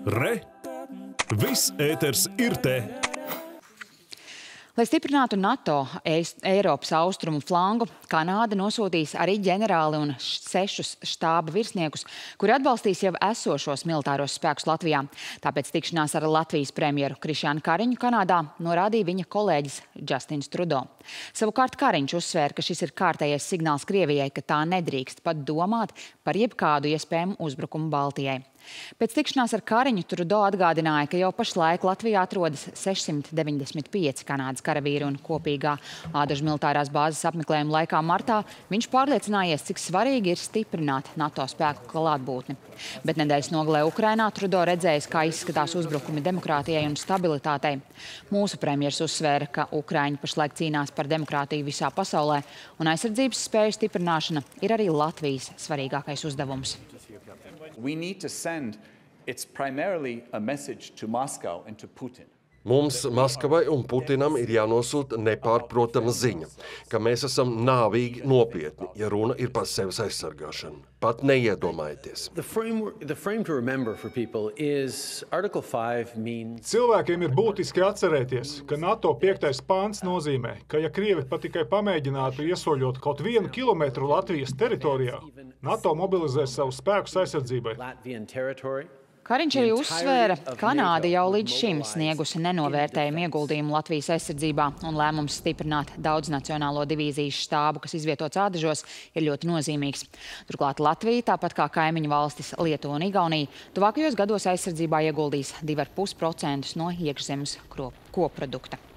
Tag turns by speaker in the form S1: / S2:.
S1: Re! Viss ēters ir te!
S2: Lai stiprinātu NATO Eiropas austrumu flangu, Kanāda nosūtīs arī ģenerāli un 6 štāba virsniekus, kuri atbalstīs jau esošos militāros spēkus Latvijā. Tāpēc tikšanās ar Latvijas premjeru Krišjānu Kariņu Kanādā norādīja viņa kolēģis Justins Trudeau. Savukārt Kariņš uzsvēra, ka šis ir kārtējais signāls Krievijai, ka tā nedrīkst pat domāt par jebkādu iespējamu uzbrukumu Baltijai. Pēc tikšanās ar Kariņu Trudeau atgādināja, ka jau pašlaik Latvijā atrodas 695 Kanādas karavīri un kopīgā Ādažu militārās bāzes apmeklējuma laikā martā viņš pārliecinājies, cik svarīgi ir stiprināt NATO spēku klātbūtni. Bet nedēļas nogalē Ukrainā Trudeau redzējis, kā izskatās uzbrukumi demokrātijai un stabilitātei. Mūsu premjers uzsvēra, ka Ukraiņi pašlaik cīnās par demokrātiju visā pasaulē, un aizsardzības spēju stiprināšana ir arī Latvijas svarīgākais uzdevums.
S3: We need to send, it's primarily a message to Moscow and to Putin.
S4: Mums, Maskavai un Putinam, ir jānosūta nepārprotama ziņa, ka mēs esam nāvīgi nopietni, ja runa ir par sevis aizsargāšanu. Pat neiedomājieties.
S5: Cilvēkiem ir būtiski atcerēties, ka NATO 5. pāns nozīmē, ka ja Krievi pat tikai pamēģinātu iesoļot kaut 1 kilometru Latvijas teritorijā, NATO mobilizēs savus spēkus aizsardzībai.
S2: Kariņš arī uzsvēra, ka Kanāda jau līdz šim sniegusi nenovērtējumu ieguldījumu Latvijas aizsardzībā, un lēmums stiprināt daudznacionālo divīzijas štābu, kas izvietots Ādažos, ir ļoti nozīmīgs. Turklāt Latvija, tāpat kā kaimiņu valstis Lietuva un Igaunija, tuvākajos gados aizsardzībā ieguldīs 2,5% no iekšzemes koprodukta.